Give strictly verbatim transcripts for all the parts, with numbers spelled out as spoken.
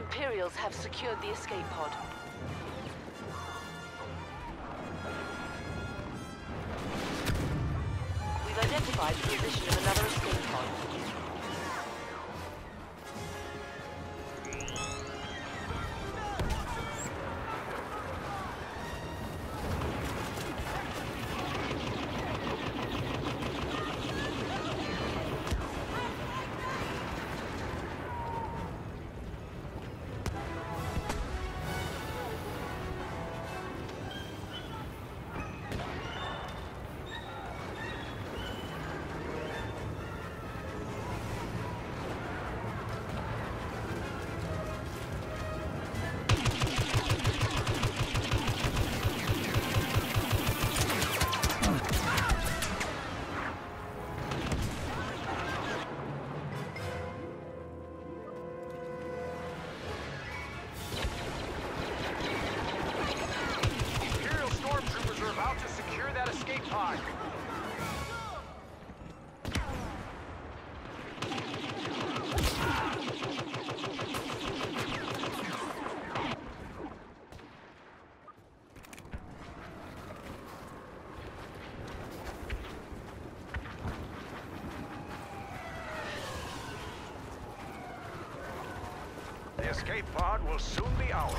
Imperials have secured the escape pod. We've identified the position of another escape pod. The escape pod will soon be ours.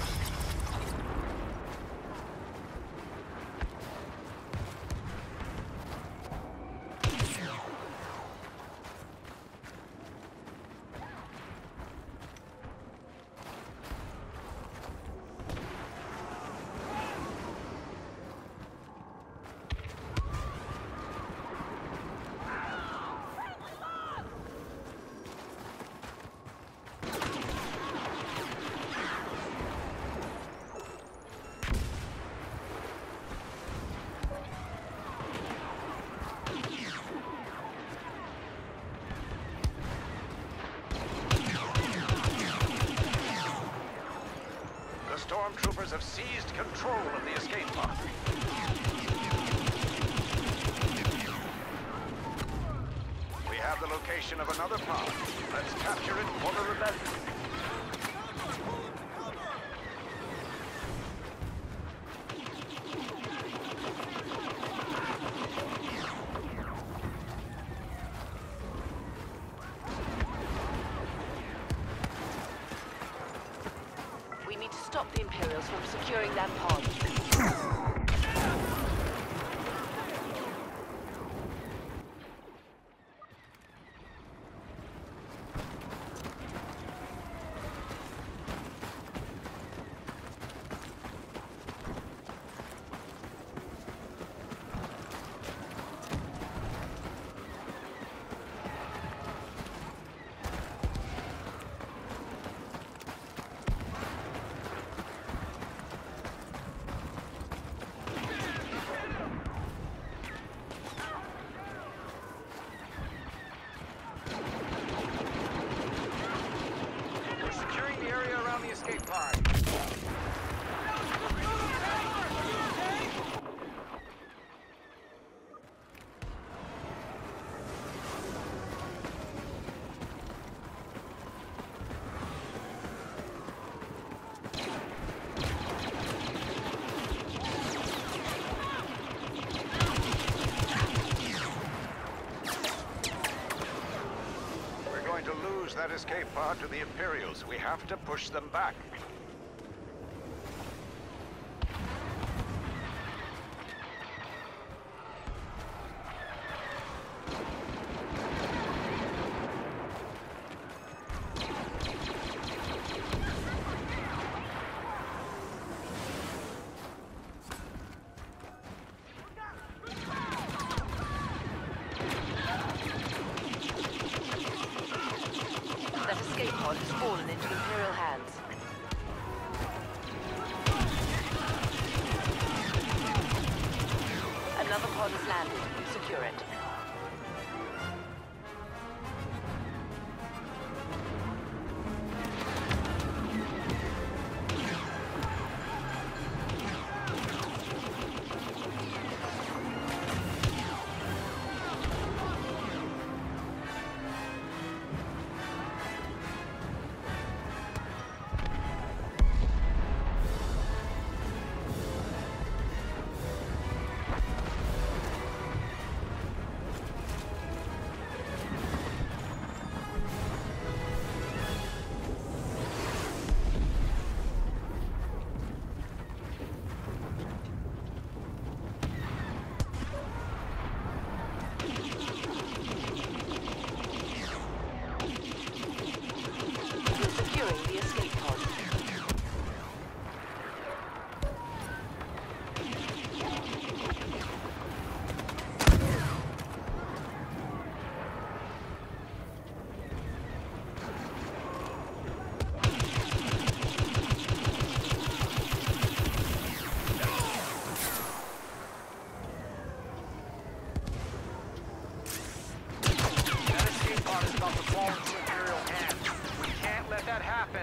Stormtroopers have seized control of the escape pod. We have the location of another pod. Let's capture it for the rebellion. Stop the Imperials from securing that pod. Escape pod. We're going to lose that escape pod to the Imperials. We have to push them back. escape pod has fallen into Imperial hands. Another pod has landed. Secure it. pod is about to fall into Imperial hands. We can't let that happen.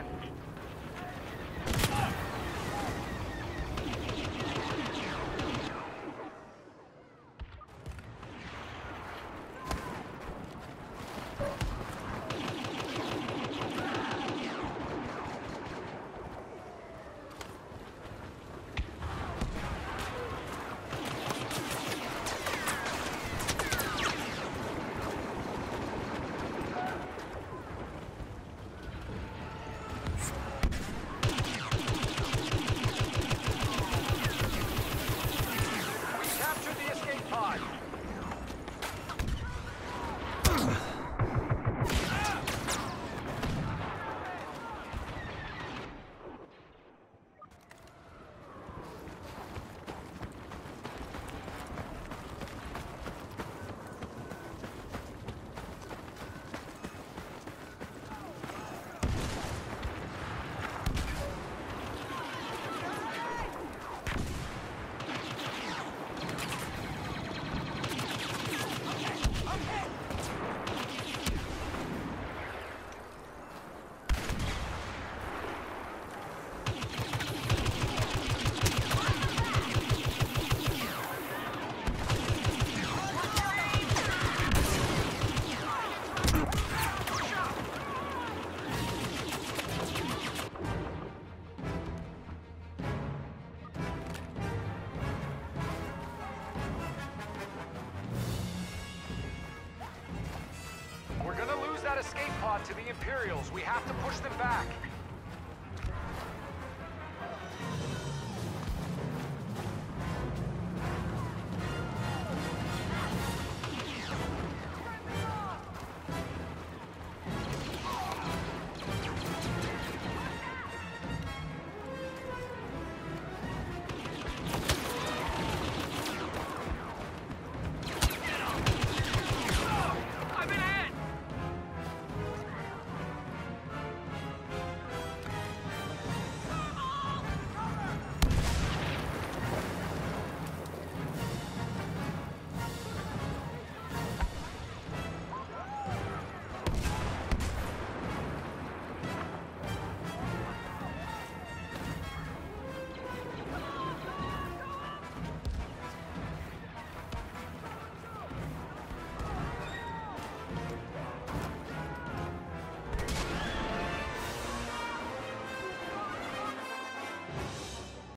We're gonna lose that escape pod to the Imperials. We have to push them back.